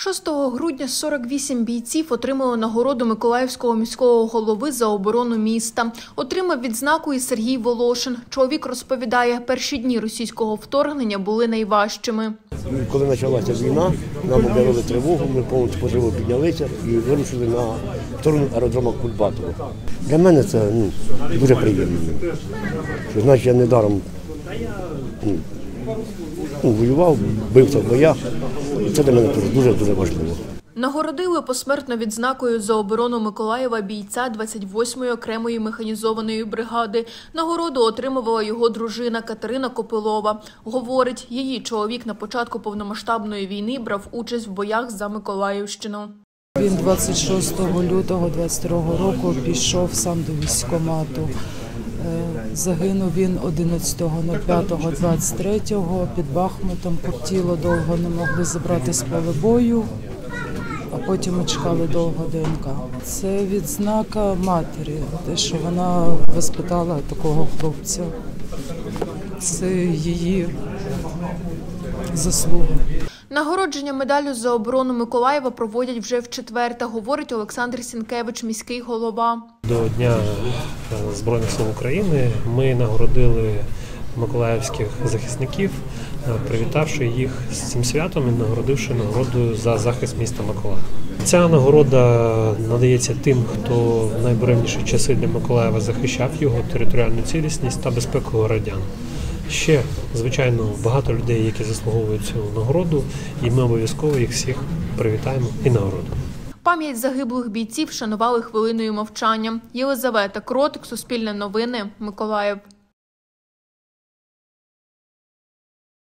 6 грудня 48 бійців отримали нагороду Миколаївського міського голови за оборону міста. Отримав відзнаку і Сергій Волошин. Чоловік розповідає, перші дні російського вторгнення були найважчими. Коли почалася війна, нам об'явили тривогу, ми повністю поживо піднялися і вирушили на сторону аеродрому Кульбатова. Для мене це дуже приємно. Значить, я недаром воював, бився в боях. Це для мене дуже важливо. Нагородили посмертно відзнакою за оборону Миколаєва бійця 28-ї окремої механізованої бригади. Нагороду отримувала його дружина Катерина Копилова. Говорить, її чоловік на початку повномасштабної війни брав участь в боях за Миколаївщину. Він 26 лютого 22 року пішов сам до військкомату. Загинув він 11.05.23 під Бахмутом. Тіло довго не могли забрати з поля бою, а потім ми чекали довго ДНК. Це відзнака матері, те, що вона воспитала такого хлопця. Це її заслуга. Нагородження медаллю за оборону Миколаєва проводять вже вчетверте, говорить Олександр Сінкевич, міський голова. До Дня Збройних сил України ми нагородили миколаївських захисників, привітавши їх з цим святом і нагородивши нагородою за захист міста Миколаєва. Ця нагорода надається тим, хто в найбуремніші часи для Миколаєва захищав його територіальну цілісність та безпеку городян. Ще, звичайно, багато людей, які заслуговують цю нагороду, і ми обов'язково їх всіх привітаємо і нагородимо. Пам'ять загиблих бійців вшанували хвилиною мовчання. Єлизавета Кротик, Суспільне новини, Миколаїв.